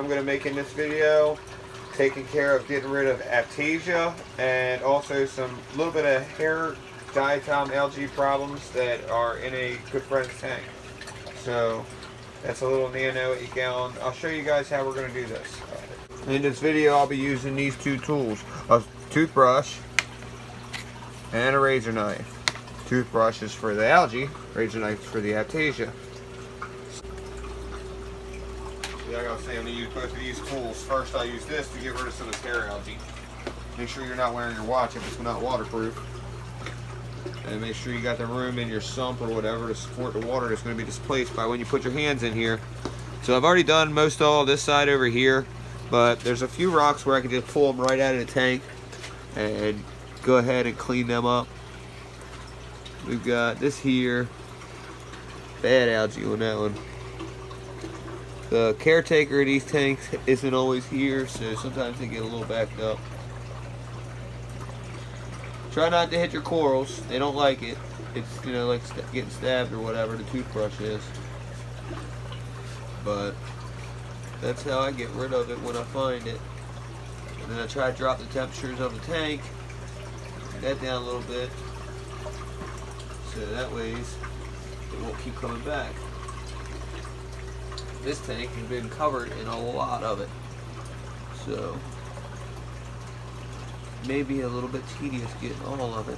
I'm going to make in this video. Taking care of getting rid of Aptasia and also some little bit of hair diatom algae problems that are in a good friend's tank. So that's a little nano 8 gallon. I'll show you guys how we're going to do this. In this video I'll be using these two tools, a toothbrush and a razor knife. Toothbrush is for the algae, razor knife is for the Aptasia. Like I was saying, I'm going to use both of these tools. First I'll use this to get rid of some of this hair algae. Make sure you're not wearing your watch if it's not waterproof. And make sure you got the room in your sump or whatever to support the water that's going to be displaced by when you put your hands in here. So I've already done most all this side over here, but there's a few rocks where I can just pull them right out of the tank and go ahead and clean them up. We've got this here, bad algae on that one. The caretaker of these tanks isn't always here, so sometimes they get a little backed up. Try not to hit your corals. They don't like it. It's, you know, like getting stabbed or whatever the toothbrush is. But that's how I get rid of it when I find it. And then I try to drop the temperatures of the tank. Get that down a little bit. So that way it won't keep coming back. This tank has been covered in a lot of it, so maybe a little bit tedious getting all of it.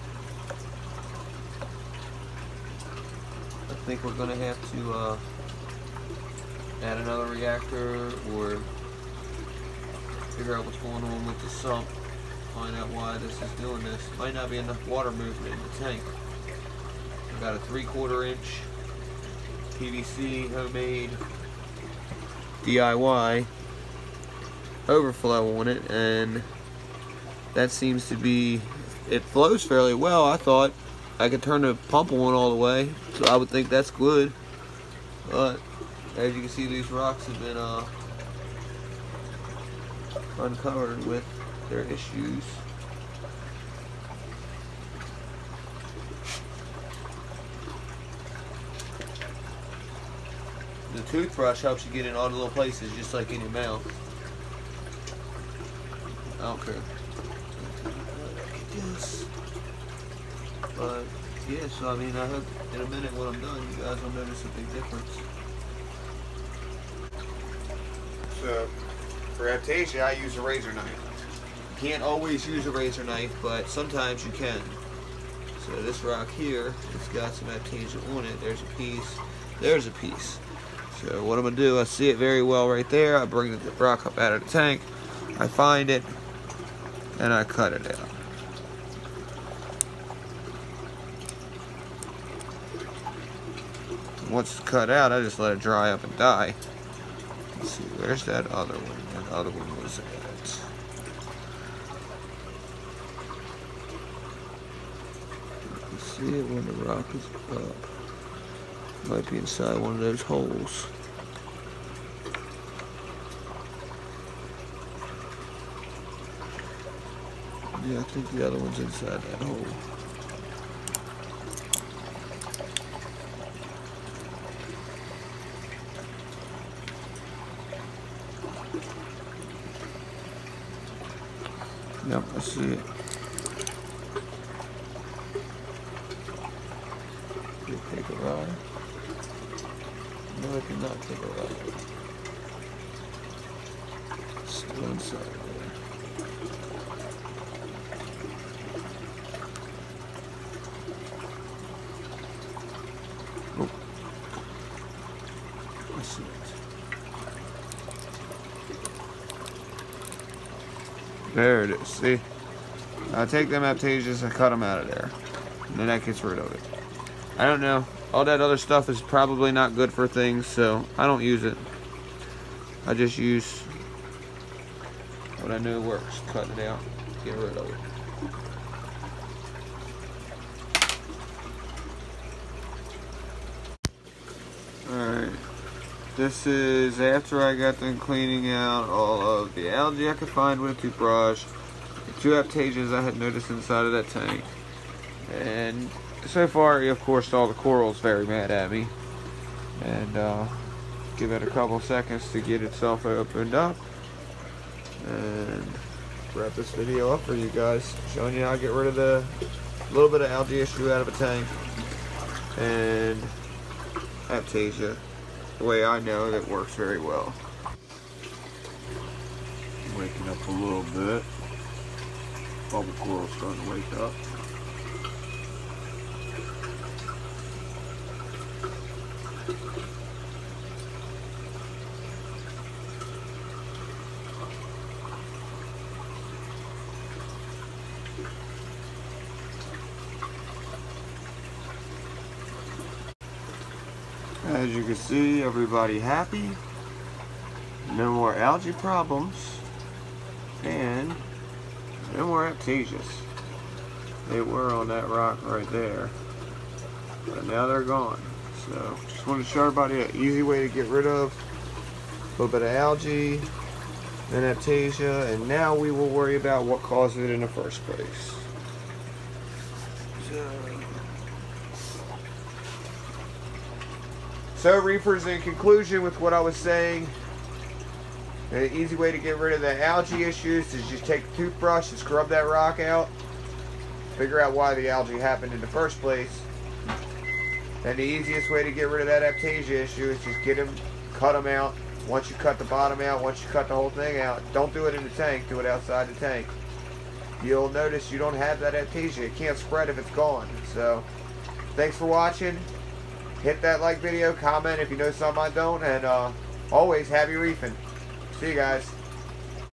I think we're going to have to add another reactor or figure out what's going on with the sump, find out why this is doing this. Might not be enough water movement in the tank. I've got a 3/4 inch PVC homemade DIY overflow on it, and that seems to be, it flows fairly well. I thought I could turn the pump on all the way, so I would think that's good, but as you can see, these rocks have been uncovered with their issues. The toothbrush helps you get in all the little places, just like in your mouth. I don't care. Yes. But yeah, so I mean, I hope in a minute when I'm done, you guys will notice a big difference. So for Aptasia, I use a razor knife. You can't always use a razor knife, but sometimes you can. So this rock here, it's got some Aptasia on it. There's a piece. There's a piece. So what I'm going to do, I see it very well right there. I bring the rock up out of the tank. I find it, and I cut it out. Once it's cut out, I just let it dry up and die. Let's see, where's that other one? That other one was at. You can see it when the rock is up. Might be inside one of those holes. Yeah, I think the other one's inside that hole. Yep, I see it. Take a ride. No, I cannot take a ride. Still inside there. Oh. I see it. There it is. See? I take them Aptasias and cut them out of there. And then that gets rid of it. I don't know. All that other stuff is probably not good for things, so I don't use it. I just use what I know works. Cut it out, get rid of it. Alright. This is after I got done cleaning out all of the algae I could find with a toothbrush. The 2 Aptasias I had noticed inside of that tank. And so far, of course, all the corals very mad at me. And Give it a couple seconds to get itself opened up. And wrap this video up for you guys, showing you how to get rid of the little bit of algae issue out of a tank and Aptasia the way I know that works very well. Waking up a little bit. Bubble coral's starting to wake up. As you can see, everybody happy. No more algae problems. And no more Aptasias. They were on that rock right there. But now they're gone. So just wanted to show everybody an easy way to get rid of a little bit of algae and Aptasia. And now we will worry about what caused it in the first place. So reefers, in conclusion with what I was saying, the easy way to get rid of the algae issues is just take a toothbrush and scrub that rock out. Figure out why the algae happened in the first place. And the easiest way to get rid of that Aptasia issue is just cut them out. Once you cut the bottom out, once you cut the whole thing out, don't do it in the tank, do it outside the tank. You'll notice you don't have that Aptasia. It can't spread if it's gone. So, thanks for watching. Hit that like video, comment if you know something I don't, and always happy reefing. See you guys.